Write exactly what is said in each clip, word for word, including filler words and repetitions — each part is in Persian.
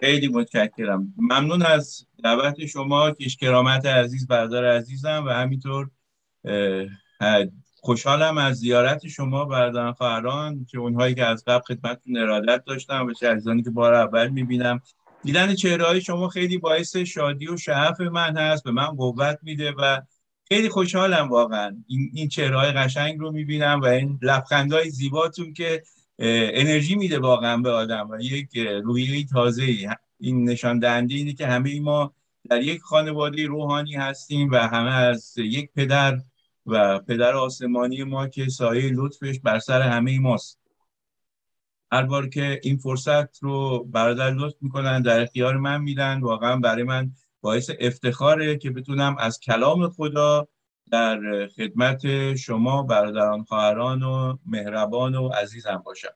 خیلی متشکرم. ممنون از دعوت شما، کیش کرامت عزیز، برادر عزیزم، و همینطور اه، اه، خوشحالم از زیارت شما برادران خواهران، که اونهایی که از قبل خدمتتون ارادت داشتم و چه عزیزانی که بار اول میبینم. دیدن چهره های شما خیلی باعث شادی و شعف من هست، به من قوت میده و خیلی خوشحالم واقعا این این چهره های قشنگ رو میبینم و این لبخندهای زیباتون که انرژی میده واقعا به آدم و یک روحیه تازه‌ای. این نشان دهنده اینه که همه ما در یک خانواده روحانی هستیم و همه از یک پدر و پدر آسمانی ما که سایه لطفش بر سر همه ماست. هر بار که این فرصت رو برادر لطف میکنن در اختیار من میدن، واقعا برای من باعث افتخاره که بتونم از کلام خدا در خدمت شما برادران خواهران و مهربان و عزیزم باشم.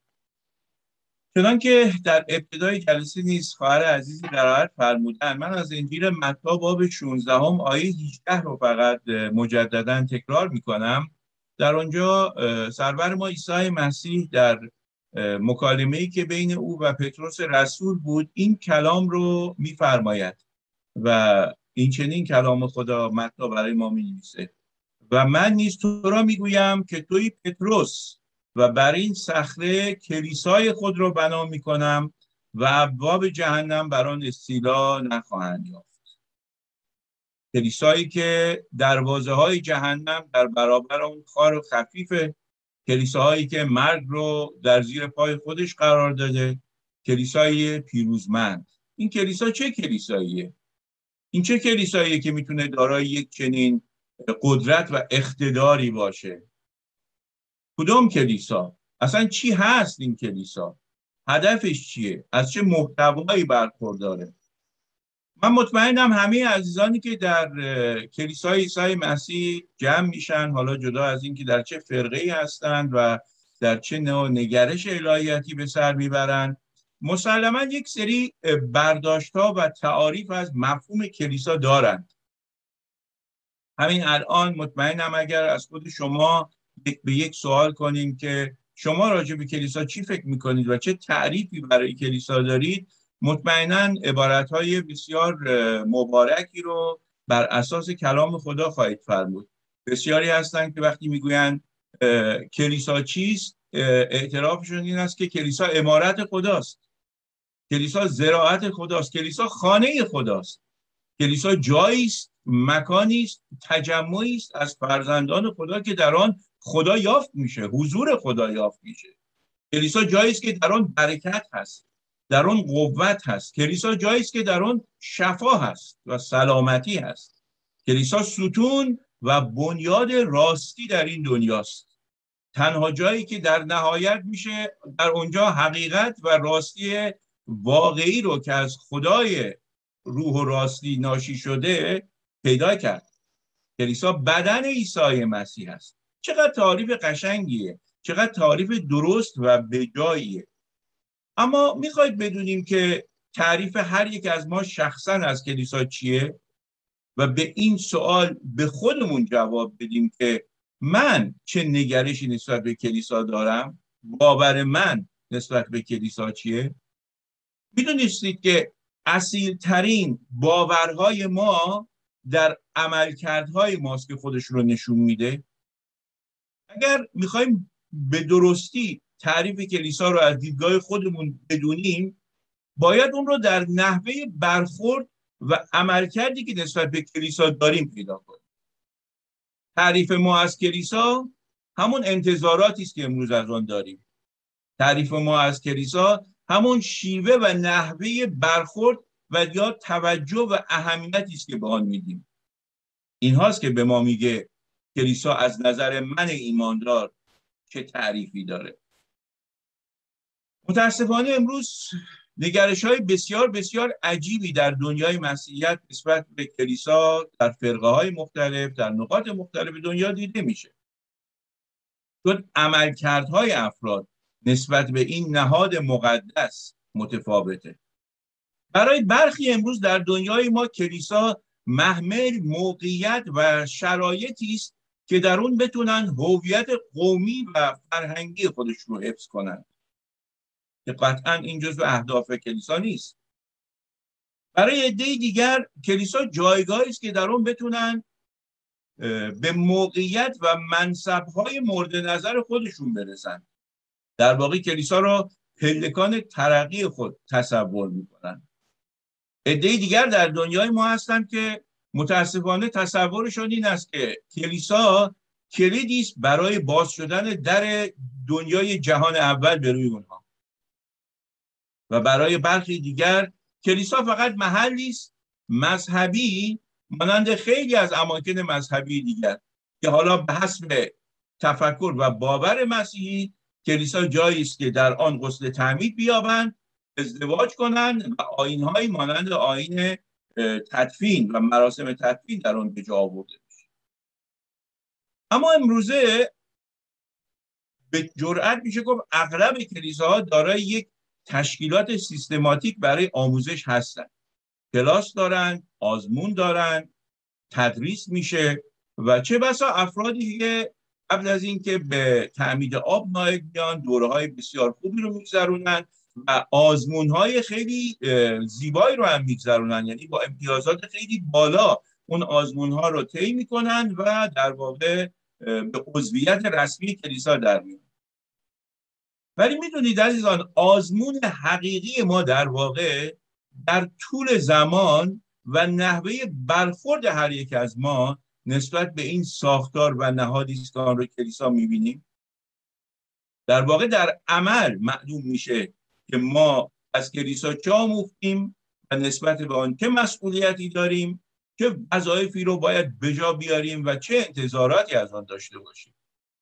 چنان که در ابتدای جلسه نیز خواهر عزیزی قرائت فرمودن، من از انجیل متی باب شانزده آیه هجده رو فقط مجددا تکرار میکنم. در آنجا سرور ما عیسی مسیح در مکالمه‌ای که بین او و پتروس رسول بود این کلام رو میفرماید و این چنین کلام خدا متی برای ما می‌نویسه: و من نیز تو را میگویم که توی پتروس و بر این صخره کلیسای خود را بنا میکنم و ابواب جهنم بر آن استیلا نخواهند یافت. کلیسایی که دروازه های جهنم در برابر اون خار و خفیفه، کلیساهایی که مرگ رو در زیر پای خودش قرار داده، کلیسای پیروزمند. این کلیسا چه کلیساییه؟ این چه کلیساییه که میتونه دارای یک چنین قدرت و اقتداری باشه؟ کدوم کلیسا؟ اصلا چی هست این کلیسا؟ هدفش چیه؟ از چه محتوایی برخورداره؟ من مطمئنم همه عزیزانی که در کلیسای عیسی مسیح جمع میشن، حالا جدا از این که در چه فرقه‌ای هستند و در چه نوع نگرش الهیاتی به سر میبرند، مسلما یک سری برداشت‌ها و تعاریف از مفهوم کلیسا دارند. همین الان مطمئنم اگر از خود شما به یک سوال کنیم که شما راجع به کلیسا چی فکر میکنید و چه تعریفی برای کلیسا دارید، مطمئناً عبارتهای بسیار مبارکی رو بر اساس کلام خدا خواهید فرمود. بسیاری هستند که وقتی میگویند کلیسا چیست، اعترافشون این است که کلیسا عمارت خداست، کلیسا زراعت خداست، کلیسا خانه خداست، کلیسا جایی است، مکانی است، تجمعی است از فرزندان خدا که در آن خدا یافت میشه، حضور خدا یافت میشه. کلیسا جایی است که در آن برکت هست، در آن قوت هست. کلیسا جایی است که در آن شفا هست و سلامتی هست. کلیسا ستون و بنیاد راستی در این دنیاست. تنها جایی که در نهایت میشه در اونجا حقیقت و راستی واقعی رو که از خدای روح و راستی ناشی شده پیدا کرد. کلیسا بدن عیسی مسیح است. چقدر تعریف قشنگیه، چقدر تعریف درست و بجاییه. اما میخواید بدونیم که تعریف هر یک از ما شخصا از کلیسا چیه و به این سوال به خودمون جواب بدیم که من چه نگرشی نسبت به کلیسا دارم، باور من نسبت به کلیسا چیه؟ میدونستید که اصیل ترین باورهای ما در عملکردهای ماست که خودش رو نشون میده؟ اگر میخوایم به درستی تعریف کلیسا رو از دیدگاه خودمون بدونیم، باید اون رو در نحوه برخورد و عملکردی که نسبت به کلیسا داریم پیدا کنیم. تعریف ما از کلیسا همون انتظاراتی است که امروز از آن داریم. تعریف ما از کلیسا همون شیوه و نحوه برخورد و یا توجه و اهمیتی است که به آن میدیم. این هاست که به ما میگه کلیسا از نظر من ایماندار چه تعریفی داره. متاسفانه امروز نگرش‌های بسیار بسیار عجیبی در دنیای مسیحیت نسبت به کلیسا در فرقه‌های مختلف در نقاط مختلف دنیا دیده میشه. چون عملکردهای افراد نسبت به این نهاد مقدس متفاوته. برای برخی امروز در دنیای ما کلیسا محمل موقعیت و شرایطی است که در اون بتونن هویت قومی و فرهنگی خودش رو حفظ کنن، که قطعا این جزو اهداف کلیسا نیست. برای عده دیگر کلیسا جایگاهی است که در اون بتونن به موقعیت و منصب‌های مورد نظر خودشون برسن. در واقع کلیسا رو پلکان ترقی خود تصور میکنن. عده دیگر در دنیای ما هستن که متاسفانه تصورشون این است که کلیسا کلیدی است برای باز شدن در دنیای جهان اول به روی اونها، و برای برخی دیگر کلیسا فقط محلی است مذهبی مانند خیلی از اماکن مذهبی دیگر که حالا به حسب تفکر و باور مسیحی کلیسا جایی است که در آن غسل تعمید بیابند، ازدواج کنند و آیین‌هایی مانند آیین تدفین و مراسم تدفین در آن به جا آورده بشه. اما امروزه به جرئت میشه گفت اغلب کلیساها دارای یک تشکیلات سیستماتیک برای آموزش هستن. کلاس دارن، آزمون دارن، تدریس میشه و چه بسا افرادی که قبل از اینکه به تعمید آب نائل میان دوره‌های بسیار خوبی رو میگذرونن و آزمون‌های خیلی زیبایی رو هم میگذرونن، یعنی با امتیازات خیلی بالا اون آزمون‌ها رو طی میکنن و در واقع به عضویت رسمی کلیسا در میان. ولی میدونید عزیزان، آزمون حقیقی ما در واقع در طول زمان و نحوه برخورد هر یک از ما نسبت به این ساختار و نهادی است که آن رو کلیسا میبینیم. در واقع در عمل معلوم میشه که ما از کلیسا چه آموختیم و نسبت به آن چه مسئولیتی داریم، چه وظایفی رو باید به جا بیاریم و چه انتظاراتی از آن داشته باشیم.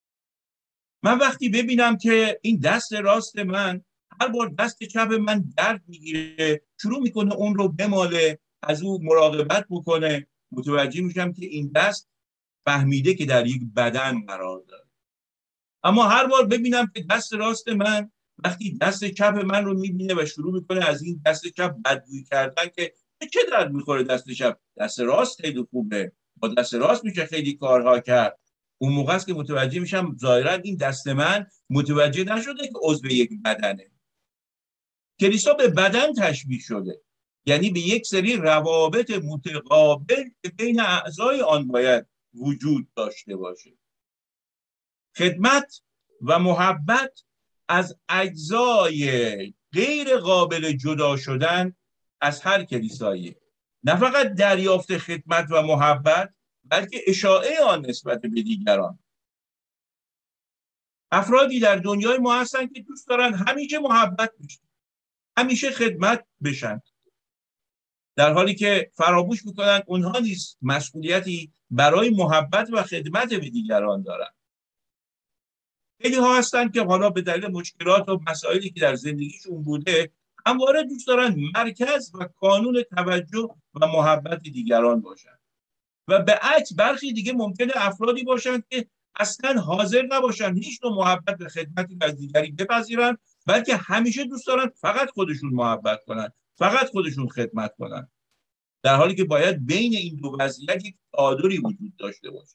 من وقتی ببینم که این دست راست من هر بار دست چپ من درد میگیره، شروع میکنه اون رو بماله، از اون مراقبت بکنه، متوجه میشم که این دست فهمیده که در یک بدن قرار داره. اما هر بار ببینم که دست راست من وقتی دست چپ من رو میبینه و شروع میکنه از این دست چپ بدگویی کردن که چه درد میخوره دست چپ، دست راست خیلی خوبه، با دست راست میشه خیلی کارها کرد. اون موقع است که متوجه میشم ظاهرا این دست من متوجه نشده که عضو یک بدنه. کلیسا به بدن تشبیه شده، یعنی به یک سری روابط متقابل که بین اعضای آن باید وجود داشته باشه. خدمت و محبت از اجزای غیر قابل جدا شدن از هر کلیسایی، نه فقط دریافت خدمت و محبت بلکه اشاعه آن نسبت به دیگران. افرادی در دنیای ما هستن که دوست دارن همیشه محبت بشن، همیشه خدمت بشن، در حالی که فراموش میکنن اونها نیز مسئولیتی برای محبت و خدمت به دیگران دارن. خیلی ها هستن که حالا به دلیل مشکلات و مسائلی که در زندگیشون بوده همواره دوست دارن مرکز و کانون توجه و محبت دیگران باشن، و به عکس برخی دیگه ممکنه افرادی باشن که اصلا حاضر نباشن هیچ نوع محبت و خدمتی از دیگری بپذیرن، بلکه همیشه دوست دارن فقط خودشون محبت کنن، فقط خودشون خدمت کنن، در حالی که باید بین این دو وضعیت یک تعادلی وجود داشته باشه.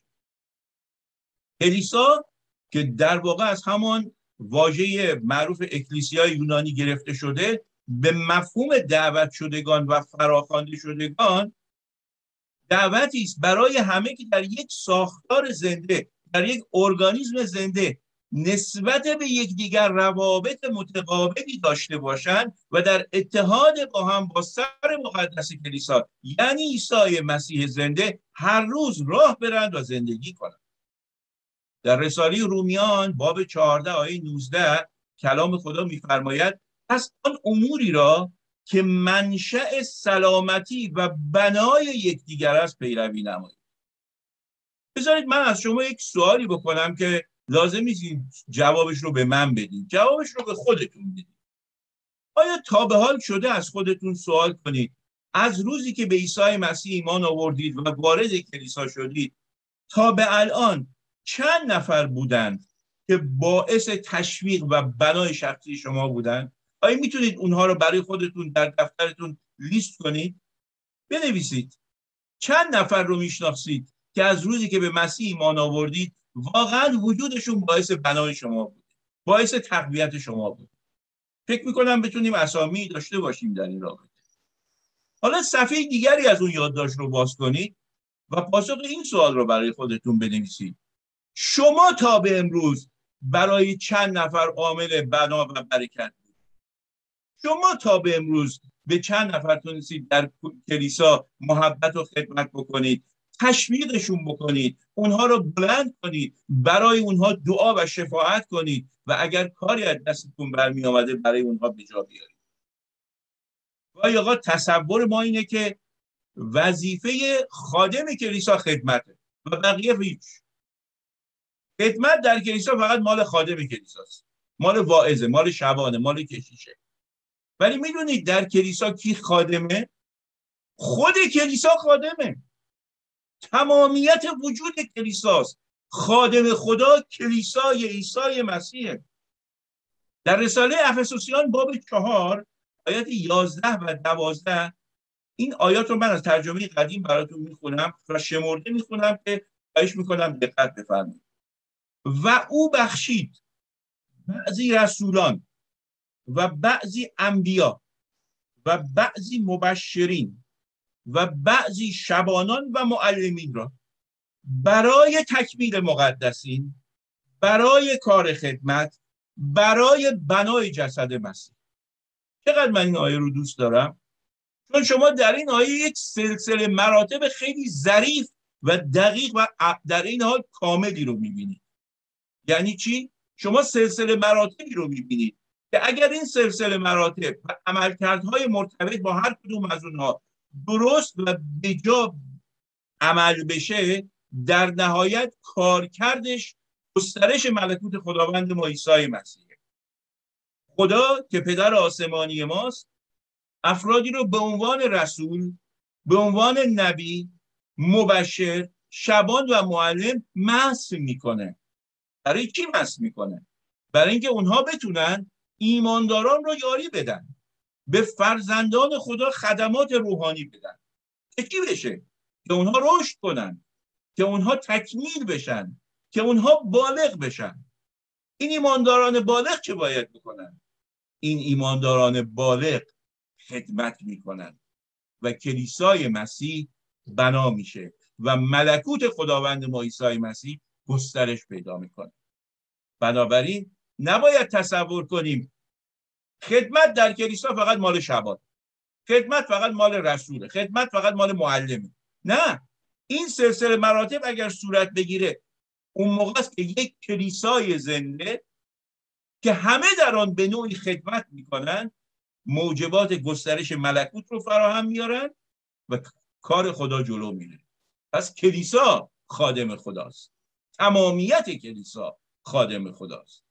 کلیسا که در واقع از همان واژه معروف اکلیسیای یونانی گرفته شده، به مفهوم دعوت شدگان و فراخوانده شدگان دعوتی است برای همه که در یک ساختار زنده، در یک ارگانیسم زنده نسبت به یکدیگر روابط متقابلی داشته باشند و در اتحاد با هم با سر مقدس کلیسا یعنی عیسی مسیح زنده هر روز راه برند و زندگی کنند. در رساله رومیان باب چهارده آیه نوزده کلام خدا می‌فرماید پس آن اموری را که منشأ سلامتی و بنای یکدیگر است پیروی نمایید. بذارید من از شما یک سوالی بکنم که لازم نیست جوابش رو به من بدید، جوابش رو به خودتون بدید. آیا تا به حال شده از خودتون سوال کنید از روزی که به عیسی مسیح ایمان آوردید و وارد کلیسا شدید تا به الان چند نفر بودند که باعث تشویق و بنای شخصی شما بودند؟ آیا میتونید اونها رو برای خودتون در دفترتون لیست کنید؟ بنویسید چند نفر رو میشناسید که از روزی که به مسیح ایمان آوردید واقعا وجودشون باعث بنای شما بود، باعث تقویت شما بود. فکر میکنم بتونیم اسامی داشته باشیم در این رابطه. حالا صفحه دیگری از اون یادداشت رو باز کنید و پاسخ این سوال رو برای خودتون بنویسید. شما تا به امروز برای چند نفر عامل بنا و برکت بود؟ شما تا به امروز به چند نفر تونستید در کلیسا محبت و خدمت بکنید، تشویقشون بکنید، اونها رو بلند کنید، برای اونها دعا و شفاعت کنید و اگر کاری از دستتون برمی آمده برای اونها به جا بیارید؟ گاهی آقا تصور ما اینه که وظیفه خادم کلیسا خدمته و بقیه هیچ. خدمت در کلیسا فقط مال خادم کلیساست، مال واعظه، مال شبانه، مال کشیشه. ولی میدونید در کلیسا کی خادمه؟ خود کلیسا خادمه. تمامیت وجود کلیساست. خادم خدا کلیسای عیسی مسیحه. در رساله افسوسیان باب چهار آیات یازده و دوازده، این آیات رو من از ترجمه قدیم براتون میخونم و شمرده میخونم که خواهش میکنم دقت بفرمایید. و او بخشید بعضی رسولان و بعضی انبیا و بعضی مبشرین و بعضی شبانان و معلمین را برای تکمیل مقدسین، برای کار خدمت، برای بنای جسد مسیح. چقدر من این آیه رو دوست دارم، چون شما در این آیه یک سلسله مراتب خیلی ظریف و دقیق و در این حال کاملی رو میبینید. یعنی چی؟ شما سلسله مراتبی رو میبینید که اگر این سلسله مراتب و عملکردهای مرتبط با هر کدوم از اونها درست و بجا عمل بشه، در نهایت کارکردش گسترش ملکوت خداوند ما عیسی مسیحه. خدا که پدر آسمانی ماست افرادی رو به عنوان رسول، به عنوان نبی، مبشر، شبان و معلم مسح میکنه. برای چی مسح میکنه؟ برای اینکه اونها بتونن ایمانداران رو یاری بدن، به فرزندان خدا خدمات روحانی بدن. که چی بشه؟ که اونها رشد کنن، که اونها تکمیل بشن، که اونها بالغ بشن. این ایمانداران بالغ چه باید بکنن؟ این ایمانداران بالغ خدمت میکنن و کلیسای مسیح بنا میشه و ملکوت خداوند ما عیسی مسیح گسترش پیدا میکنه. بنابراین نباید تصور کنیم خدمت در کلیسا فقط مال شبان، خدمت فقط مال رسوله، خدمت فقط مال معلمه. نه، این سلسله مراتب اگر صورت بگیره اون موقع است که یک کلیسای زنده که همه در آن به نوعی خدمت میکنن موجبات گسترش ملکوت رو فراهم میارن و کار خدا جلو میره. پس کلیسا خادم خداست، تمامیت کلیسا خادم خداست.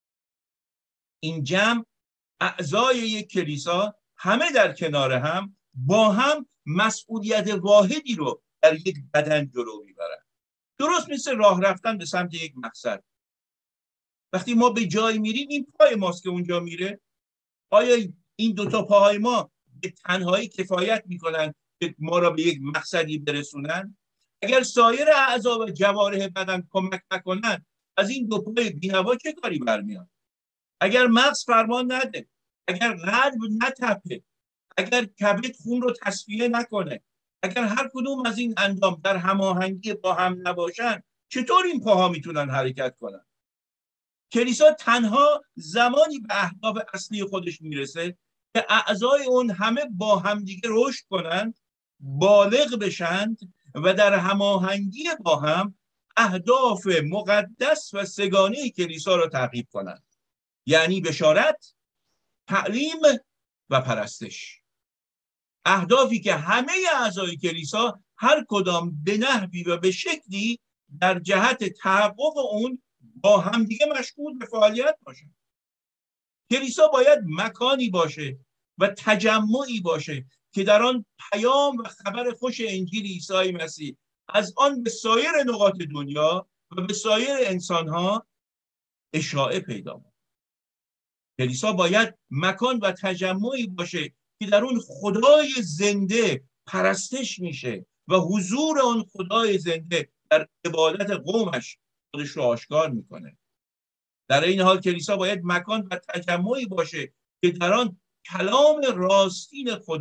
این جمع اعضای یک کلیسا همه در کنار هم با هم مسئولیت واحدی رو در یک بدن جلو میبرن. درست مثل راه رفتن به سمت یک مقصد. وقتی ما به جایی میریم این پای ماست که اونجا میره. آیا این دوتا پاهای ما به تنهایی کفایت میکنن که ما را به یک مقصدی برسونن؟ اگر سایر اعضا و جوارح بدن کمک نکنن از این دو پای بی‌نوا چه کاری برمیاد؟ اگر مغز فرمان نده، اگر قلب نتپه، اگر کبد خون رو تصفیه نکنه، اگر هر کدوم از این اندام در هماهنگی با هم نباشن، چطور این پاها میتونن حرکت کنن؟ کلیسا تنها زمانی به اهداف اصلی خودش میرسه که اعضای اون همه با همدیگه رشد کنند، بالغ بشند و در هماهنگی با هم اهداف مقدس و سگانه کلیسا را تعقیب کنند. یعنی بشارت، تعلیم و پرستش. اهدافی که همه اعضای کلیسا هر کدام به نحوی و به شکلی در جهت تحقق اون با همدیگه مشغول به فعالیت باشن. کلیسا باید مکانی باشه و تجمعی باشه که در آن پیام و خبر خوش انجیل عیسی مسیح از آن به سایر نقاط دنیا و به سایر انسانها اشاعه پیدا کنه. کلیسا باید مکان و تجمعی باشه که در اون خدای زنده پرستش میشه و حضور اون خدای زنده در عبادت قومش خودش رو آشکار میکنه. در این حال کلیسا باید مکان و تجمعی باشه که در آن کلام راستین خدا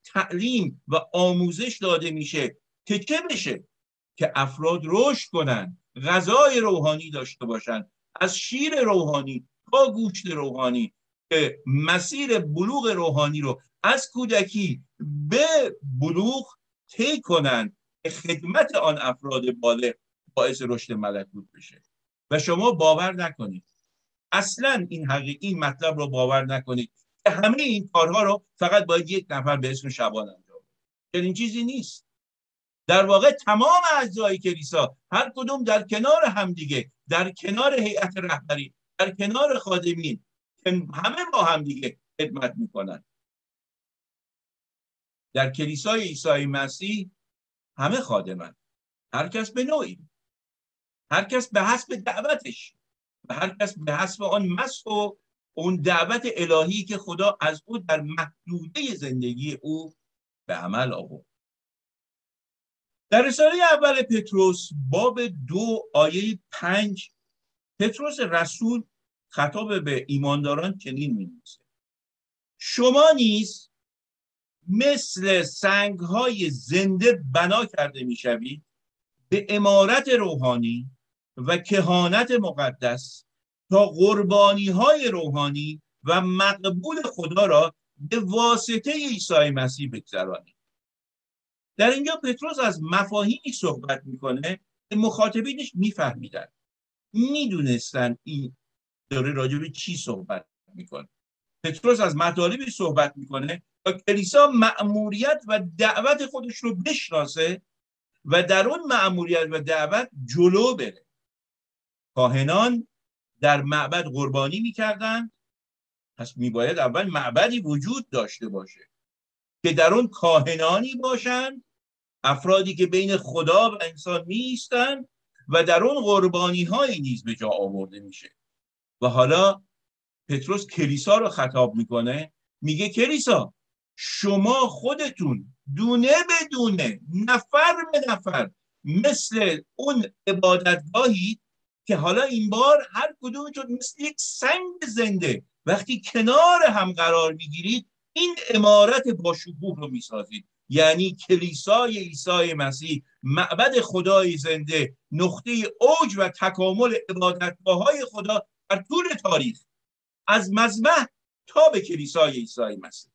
تعلیم و آموزش داده میشه که چه بشه؟ که افراد رشد کنن، غذای روحانی داشته باشن، از شیر روحانی تا گوشت روحانی، که مسیر بلوغ روحانی رو از کودکی به بلوغ طی کنن که خدمت آن افراد بالغ باعث رشد ملکوت بشه. و شما باور نکنید، اصلا این حقیقی این مطلب رو باور نکنید که همه این کارها رو فقط باید یک نفر به اسم شبان انجام بده. این چیزی نیست. در واقع تمام اعضای کلیسا هر کدوم در کنار همدیگه، در کنار هیئت رهبری، در کنار خادمین، همه با همدیگه خدمت میکنن. در کلیسای عیسی مسیح همه خادمن، هر کس به نوعی، هر کس به حسب دعوتش و هر کس به حسب آن مسح و اون دعوت الهی که خدا از او در محدوده زندگی او به عمل آورد. در رساله اول پتروس باب دو آیه پنج، پتروس رسول خطاب به ایمانداران چنین می‌نویسه: شما نیز مثل سنگ‌های زنده بنا کرده می‌شوید به عمارت روحانی و کهانت مقدس، تا قربانی‌های روحانی و مقبول خدا را به واسطه عیسی مسیح بگذرانید. در اینجا پتروس از مفاهیمی صحبت میکنه که مخاطبینش میفهمیدن، میدونستن این داره راجع به چی صحبت میکنه. پتروس از مطالبی صحبت میکنه تا کلیسا مأموریت و دعوت خودش رو بشناسه و در اون مأموریت و دعوت جلو بره. کاهنان در معبد قربانی میکردن، پس میباید اول معبدی وجود داشته باشه که در اون کاهنانی باشن، افرادی که بین خدا و انسان می ایستن و در اون قربانی های نیز به جا آورده میشه. و حالا پتروس کلیسا رو خطاب میکنه، میگه کلیسا شما خودتون دونه به دونه، نفر به نفر، مثل اون عبادتگاهی که حالا این بار هر کدومتون مثل یک سنگ زنده وقتی کنار هم قرار میگیرید این عمارت با شکوه رو میسازید. یعنی کلیسای عیسی مسیح، معبد خدای زنده، نقطه اوج و تکامل عبادتگاه‌های خدا در طول تاریخ، از مذبح تا به کلیسای عیسی مسیح.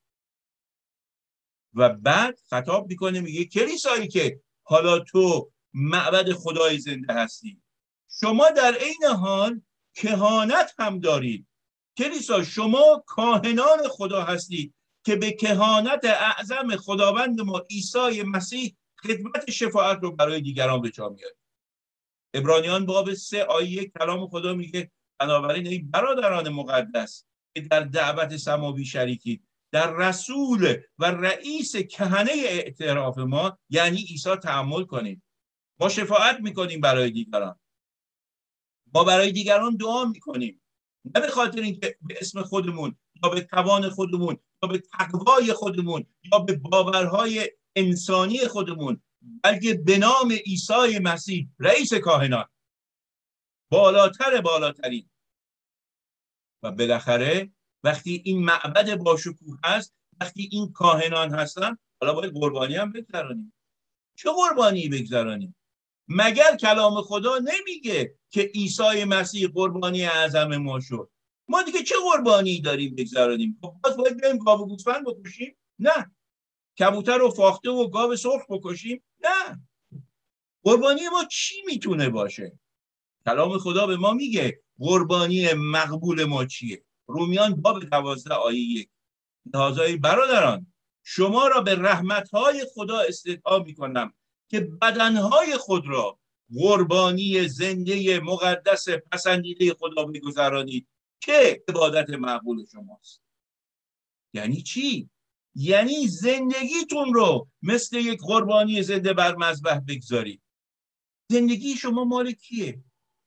و بعد خطاب میکنه، میگه کلیسایی که حالا تو معبد خدای زنده هستی، شما در عین حال کهانت هم دارید. کلیسا شما کاهنان خدا هستید که به کهانت اعظم خداوند ما عیسی مسیح خدمت شفاعت رو برای دیگران به جا میارید. عبرانیان باب سه آیه کلام خدا میگه بنابراین ای برادران مقدس که در دعوت سماوی شریکید، در رسول و رئیس کهنه اعتراف ما یعنی عیسی تأمل کنید. ما شفاعت میکنیم برای دیگران، ما برای دیگران دعا میکنیم، نه به خاطر اینکه به اسم خودمون یا به توان خودمون یا به تقوای خودمون یا به باورهای انسانی خودمون، بلکه به نام عیسی مسیح رئیس کاهنان، بالاتر بالاترین. و بالاخره وقتی این معبد با شکوه هست، وقتی این کاهنان هستن، حالا باید قربانی هم بگذرانیم. چه قربانی بگذرانیم؟ مگر کلام خدا نمیگه که عیسی مسیح قربانی اعظم ما شد؟ ما دیگه چه قربانی داریم بگذرانیم؟ باز باید بریم گاو و گوسفند بکشیم؟ نه. کبوتر و فاخته و گاو سرخ بکشیم؟ نه. قربانی ما چی میتونه باشه؟ کلام خدا به ما میگه قربانی مقبول ما چیه. رومیان باب دوازده آیه یک: لذا برادران شما را به رحمتهای خدا استدعا میکنم که بدنهای خود را قربانی زنده مقدس پسندیده خدا بگذارانید که عبادت مقبول شماست. یعنی چی؟ یعنی زندگیتون رو مثل یک قربانی زنده بر مذبح بگذارید. زندگی شما مال کیه؟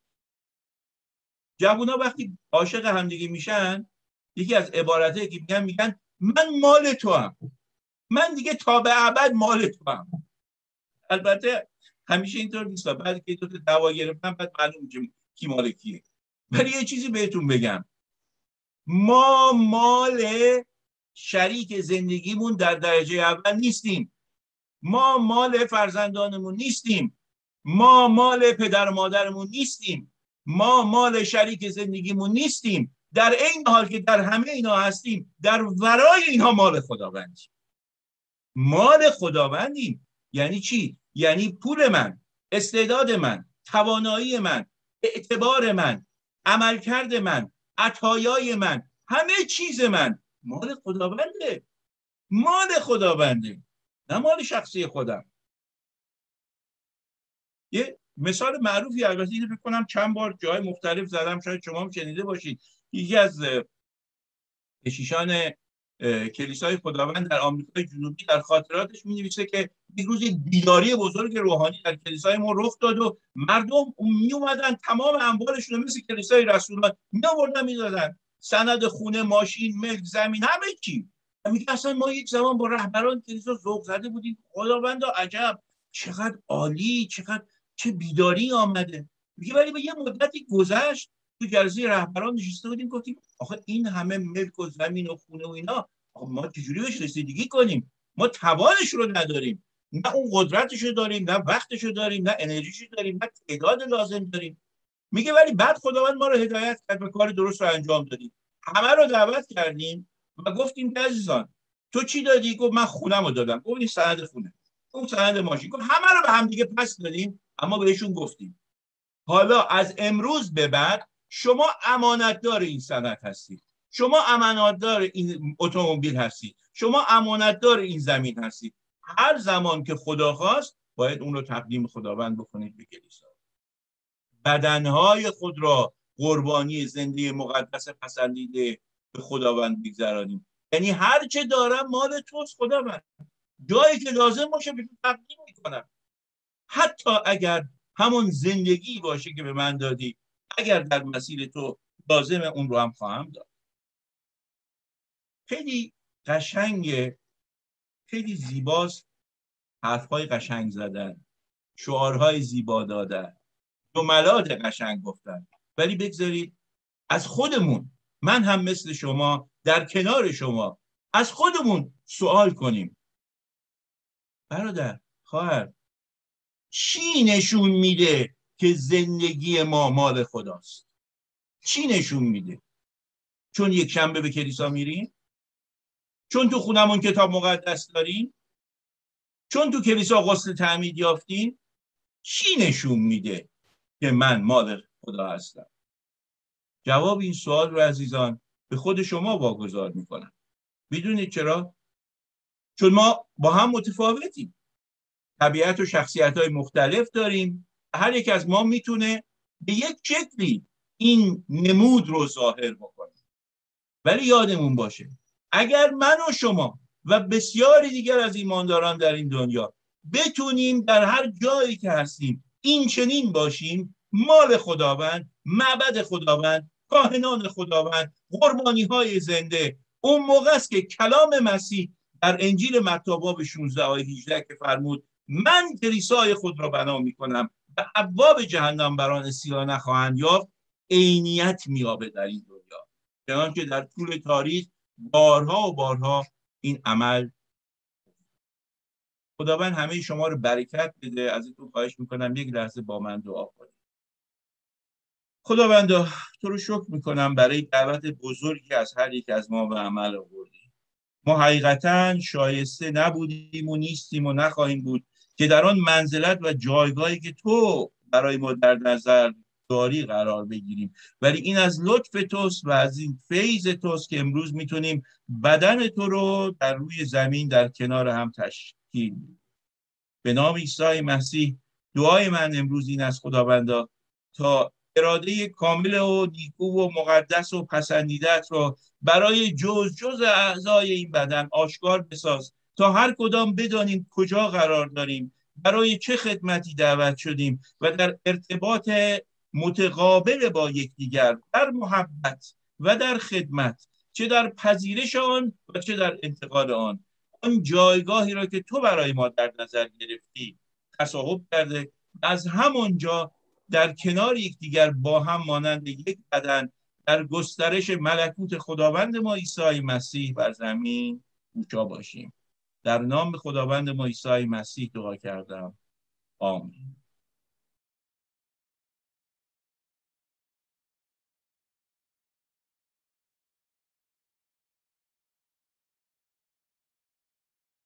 جوونا وقتی عاشق همدیگه میشن، یکی از عبارته که میگن میگن من مال تو هم، من دیگه تا به ابد مال تو هم. البته همیشه اینطور نیست، بعد که تو دعوا گرفتن بعد معلوم میشه کی مال کیه. ولی یه چیزی بهتون بگم، ما مال شریک زندگیمون در درجه اول نیستیم. ما مال فرزندانمون نیستیم. ما مال پدر و مادرمون نیستیم. ما مال شریک زندگیمون نیستیم. در این حال که در همه اینا هستیم، در ورای اینها مال خداوندیم. مال خداوندیم. یعنی چی؟ یعنی پول من، استعداد من، توانایی من، اعتبار من، عملکرد من، عطایای من، همه چیز من مال خداونده. مال خداونده، نه مال شخصی خودم. یه مثال معروفی البته اینو فکر کنم چند بار جای مختلف زدم، شاید شما هم شنیده باشید. یکی از کشیشان کلیسای خداوند در آمریکای جنوبی در خاطراتش می‌نویسه که یک روز یک بیداری بزرگ روحانی در کلیسای ما رخ داد و مردم می اومدن تمام اموالشون رو مثل کلیسای رسولان می آوردن میدادن، سند خونه، ماشین، ملک، زمین، همه چی. میگه اصلا ما یک زمان با رهبران کلیسا ذوق زده بودیم، خداوندا عجب چقدر عالی، چقدر چه بیداری آمده. میگه ولی به یه مدتی گذشت، تو جلسه رهبران نشسته بودیم گفتیم آخه این همه ملک و زمین و خونه و اینا، آخه ما چجوری بهش رسیدگی کنیم؟ ما توانش رو نداریم، نه اون قدرتش رو داریم، نه وقتش رو داریم، نه انرژیش رو داریم، نه تعداد لازم داریم. میگه ولی بعد خداوند ما رو هدایت کرد و کار درست رو انجام دادیم. همه رو دعوت کردیم و گفتیم که عزیزان تو چی دادی؟ گفت من خونم رو دادم. گفت این سند خونه، اون سند ماشین. گفت همه رو به هم دیگه پس دادیم، اما بهشون گفتیم حالا از امروز به بعد شما امانتدار این سند هستید، شما امانتدار این اتومبیل هستید، شما امانتدار این زمین هستید. هر زمان که خدا خواست باید اون رو تقدیم خداوند بکنید به کلیسا. بدنهای خود را قربانی زنده مقدس پسندیده به خداوند بگذارانیم. یعنی هر چه دارم مال توست خداوند، جایی که لازم باشه به تو تقدیم میکنم، حتی اگر همون زندگی باشه که به من دادی، اگر در مسیر تو لازم اون رو هم خواهم داد. خیلی قشنگه، خیلی زیباست، حرفهای قشنگ زدن، شعارهای زیبا دادن، جملات قشنگ گفتن، ولی بگذارید از خودمون، من هم مثل شما در کنار شما، از خودمون سوال کنیم برادر، خواهر، چی نشون میده که زندگی ما مال خداست؟ چی نشون میده؟ چون یک شنبه به کلیسا میریم؟ چون تو خونمون کتاب مقدس داریم؟ چون تو کلیسا غسل تعمید یافتیم؟ چی نشون میده که من مال خدا هستم؟ جواب این سوال رو عزیزان به خود شما واگذار میکنم. میدونید چرا؟ چون ما با هم متفاوتیم، طبیعت و شخصیت‌های مختلف داریم. هر یک از ما میتونه به یک شکلی این نمود رو ظاهر بکنه. ولی یادمون باشه اگر من و شما و بسیاری دیگر از ایمانداران در این دنیا بتونیم در هر جایی که هستیم این چنین باشیم، مال خداوند، معبد خداوند، کاهنان خداوند، قربانی‌های زنده، اون موقع است که کلام مسیح در انجیل متی باب شانزده آیه هجده که فرمود من کلیسای خود را بنا میکنم و ابواب جهنم بر آن استیلا نخواهند یافت، عینیت مییابه در این دنیا، چنانکه در طول تاریخ بارها و بارها این عمل. خداوند همه شما رو برکت بده. ازتون خواهش میکنم یک لحظه با من دعا کنید. خداوندا تو رو شکر میکنم برای دعوت بزرگی از هر یک از ما به عمل آوردی. ما حقیقتا شایسته نبودیم و نیستیم و نخواهیم بود که در آن منزلت و جایگاهی که تو برای ما در نظر داری قرار بگیریم، ولی این از لطف توست و از این فیض توست که امروز میتونیم بدن تو رو در روی زمین در کنار هم تشکیل بدیم. به نام عیسی مسیح دعای من امروز این است خداوندا تا اراده کامل و نیکو و مقدس و پسندیدت رو برای جز جز اعضای این بدن آشکار بساز تا هر کدام بدانیم کجا قرار داریم، برای چه خدمتی دعوت شدیم و در ارتباط متقابل با یکدیگر در محبت و در خدمت، چه در پذیرش آن و چه در انتقال آن، آن جایگاهی را که تو برای ما در نظر گرفتی تصاحب کرده، از همانجا در کنار یکدیگر با هم مانند یک بدن در گسترش ملکوت خداوند ما عیسی مسیح بر زمین کوشا باشیم. در نام خداوند ما عیسی مسیح دعا کردم. آمین.